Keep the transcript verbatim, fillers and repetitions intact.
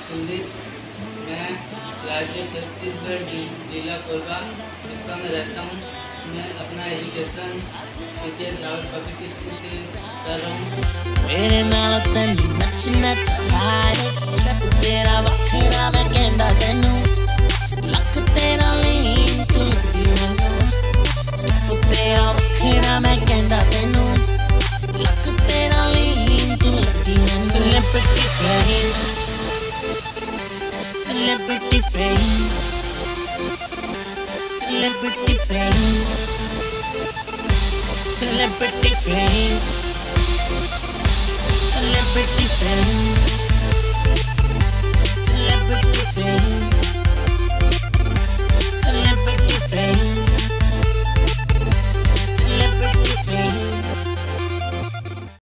कुलदीप। मैं राज्य छत्तीसगढ़ जिला कोरबा जिसका मैं रहता हूँ। मैं अपना education teacher Rawat public school से कर रहा हूँ। मेरे नाल तैनू नच नच हारे स्टेप तेरा वखरा मैं कहंदा तैनू लक तेरा लीन तू लगदी मैनू स्टेप तेरा वखरा मैं कहंदा तैनू लक तेरा लीन तू लगदी मैनू celebrity face celebrity face celebrity face Celebrity face, celebrity face.